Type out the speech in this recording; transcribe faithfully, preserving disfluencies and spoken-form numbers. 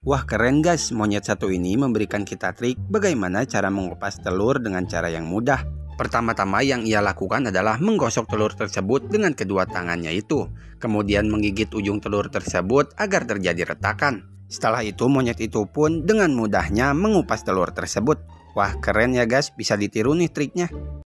Wah keren guys, monyet satu ini memberikan kita trik bagaimana cara mengupas telur dengan cara yang mudah. Pertama-tama yang ia lakukan adalah menggosok telur tersebut dengan kedua tangannya itu. Kemudian menggigit ujung telur tersebut agar terjadi retakan. Setelah itu monyet itu pun dengan mudahnya mengupas telur tersebut. Wah keren ya guys, bisa ditiru nih triknya.